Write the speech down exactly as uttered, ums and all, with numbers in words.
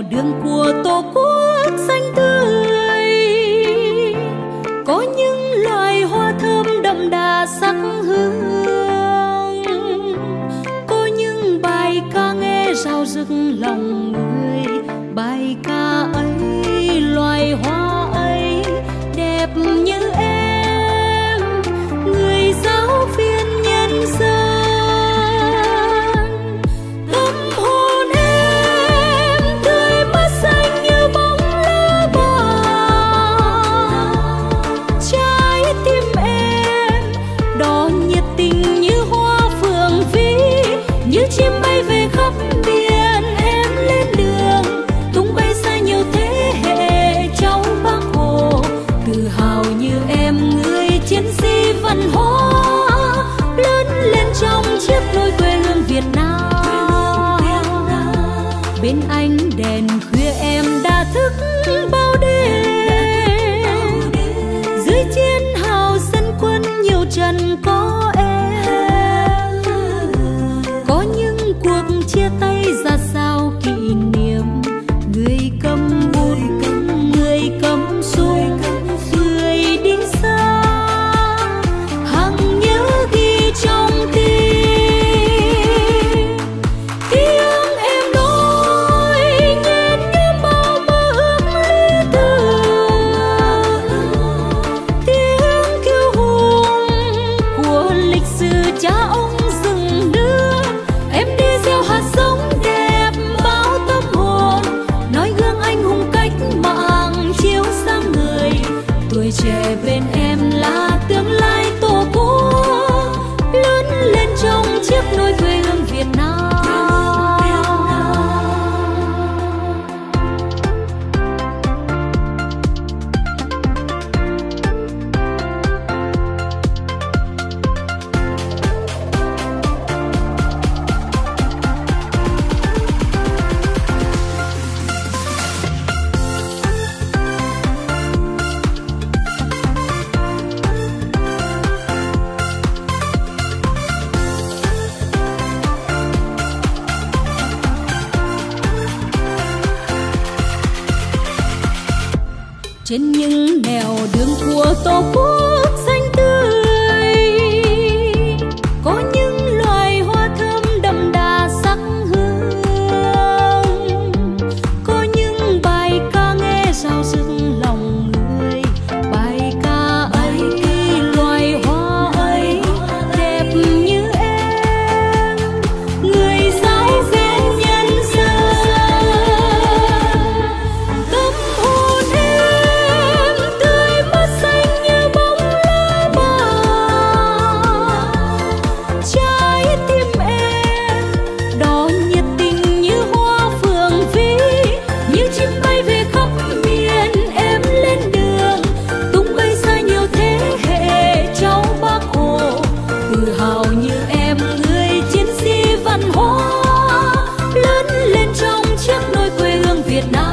đường của Tổ quốc xanh tươi, có những loài hoa thơm đậm đà sắc hương, có những bài ca nghe rao rực lòng người. Bài ca ấy, loài hoa ấy đẹp như em, người giáo viên nhân dân. Chim bay về khắp biển, em lên đường tung bay xa nhiều thế hệ cháu Bác Hồ, tự hào như em người chiến sĩ văn hóa lớn lên trong chiếc nôi quê hương Việt Nam. Bên anh đèn khuya em đã thức bao đêm, dưới chiến hào dân quân nhiều trận có em. Chia tay ra sao kỷ niệm, người cầm bút, người cầm súng, người đi xa, hằng nhớ ghi trong tim. Tiếng em nói nhẹ nhõm bao mơ ước lý tưởng, tiếng kêu hùng của lịch sử cha ông rừng nước. Em đi gieo hạt giống đẹp bao tâm hồn, nói gương anh hùng cách mạng chiếu sáng người. Tuổi trẻ bên em là tương lai Tổ quốc lớn lên trong chiếc nôi quê hương Việt Nam. Trên những nẻo đường của Tổ quốc xanh tươi, có những loài hoa thơm đậm đà sắc hương, có những bài ca nghe rao rực lòng người. Bài ca ấy, loài hoa ấy đẹp như em, người giáo viên nhân dân. Tâm hồn em tươi mắt xanh như bóng lá vàng, trái tim em đỏ nhiệt tình như hoa phượng vĩ. Như chim bay về khắp miền, em lên đường tung bay xa nhiều thế hệ cháu Bác Hồ, tự hào như em người chiến sĩ văn hóa lớn lên trong chiếc nôi quê hương Việt Nam.